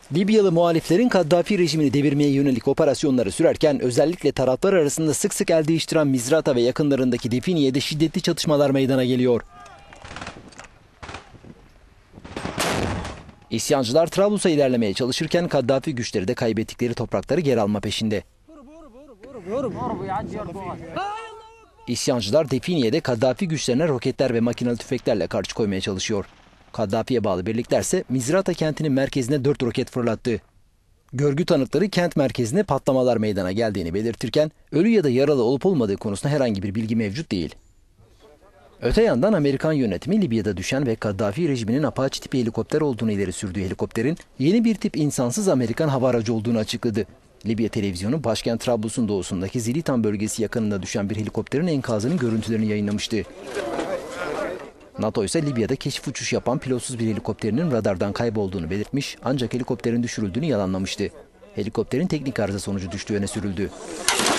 Libyalı muhaliflerin Kaddafi rejimini devirmeye yönelik operasyonları sürerken özellikle taraflar arasında sık sık el değiştiren Misrata ve yakınlarındaki Definiye'de şiddetli çatışmalar meydana geliyor. İsyancılar Trablus'a ilerlemeye çalışırken Kaddafi güçleri de kaybettikleri toprakları geri alma peşinde. İsyancılar Definiye'de Kaddafi güçlerine roketler ve makinalı tüfeklerle karşı koymaya çalışıyor. Kaddafi'ye bağlı birliklerse Misrata kentinin merkezine 4 roket fırlattı. Görgü tanıkları kent merkezine patlamalar meydana geldiğini belirtirken ölü ya da yaralı olup olmadığı konusunda herhangi bir bilgi mevcut değil. Öte yandan Amerikan yönetimi Libya'da düşen ve Kaddafi rejiminin Apache tipi helikopter olduğunu ileri sürdüğü helikopterin yeni bir tip insansız Amerikan hava aracı olduğunu açıkladı. Libya televizyonu başkent Trablus'un doğusundaki Zilitan bölgesi yakınında düşen bir helikopterin enkazının görüntülerini yayınlamıştı. NATO ise Libya'da keşif uçuş yapan pilotsuz bir helikopterinin radardan kaybolduğunu belirtmiş ancak helikopterin düşürüldüğünü yalanlamıştı. Helikopterin teknik arıza sonucu düştüğü öne sürüldü.